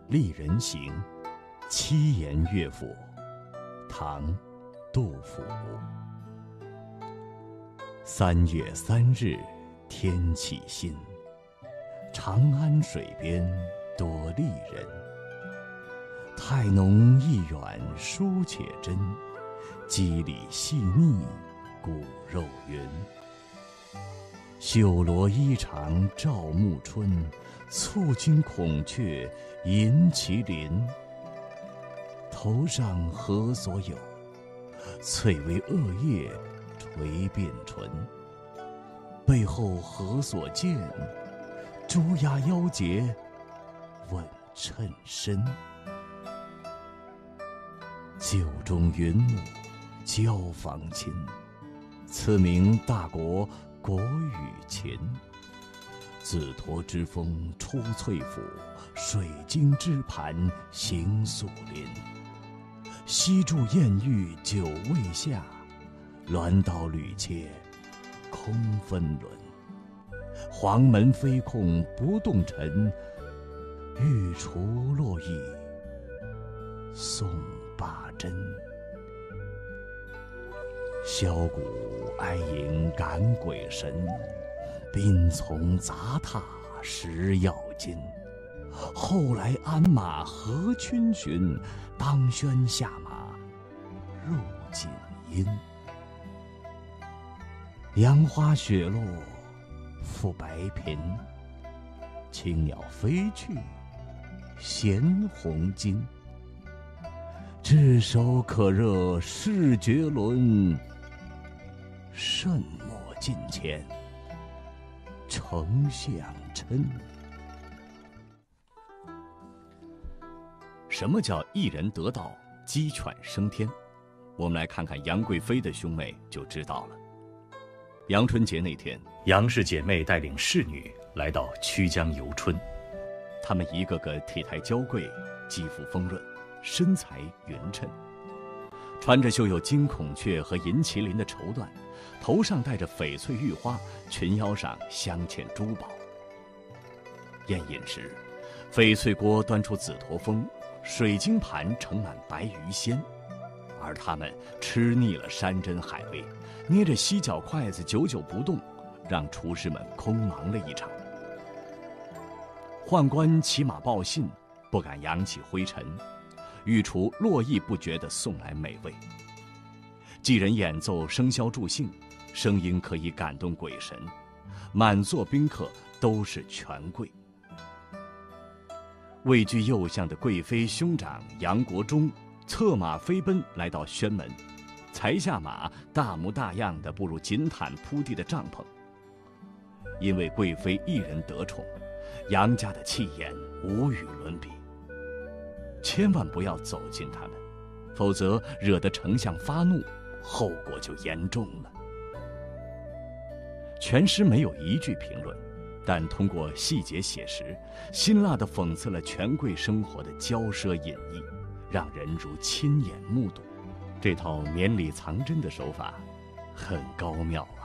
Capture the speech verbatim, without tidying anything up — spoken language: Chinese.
丽人行》七言乐府，唐·杜甫。三月三日天气新，长安水边多丽人。态浓意远书且真，肌理细腻骨肉匀。绣罗衣裳照暮春，簇金孔雀银麒麟。头上何所有？翠微恶叶垂遍唇。背后何所见？朱鸦腰节吻衬身。酒中云母交房亲，此名大国国语琴。紫驼之风出翠府，水晶之盘行素林。西柱艳玉久未下，鸾刀缕切空分轮。黄门飞控不动尘，玉厨落意送八珍。箫鼓哀迎赶鬼神，宾从杂沓食药金。后来鞍马合群巡，当轩下马入锦衣。杨花雪落覆白苹，青鸟飞去衔红巾。炙手可热势绝伦，慎莫近前丞相嗔。什么叫一人得道，鸡犬升天？我们来看看杨贵妃的兄妹就知道了。阳春节那天，杨氏姐妹带领侍女来到曲江游春，她们一个个体态娇贵，肌肤丰润，身材匀称，穿着绣有金孔雀和银麒麟的绸缎，头上戴着翡翠玉花，裙腰上镶嵌珠宝。宴饮时，翡翠锅端出紫驼峰，水晶盘盛满白鱼鲜，而他们吃腻了山珍海味，捏着犀角筷子久久不动，让厨师们空忙了一场。宦官骑马报信，不敢扬起灰尘，御厨络绎不绝地送来美味。祭人演奏笙箫助兴，声音可以感动鬼神，满座宾客都是权贵。位居右相的贵妃兄长杨国忠策马飞奔来到轩门，才下马，大模大样地步入锦毯铺地的帐篷。因为贵妃一人得宠，杨家的气焰无与伦比，千万不要走近他们，否则惹得丞相发怒，后果就严重了。全诗没有一句评论，但通过细节写实，辛辣地讽刺了权贵生活的骄奢隐逸，让人如亲眼目睹。这套绵里藏针的手法很高妙。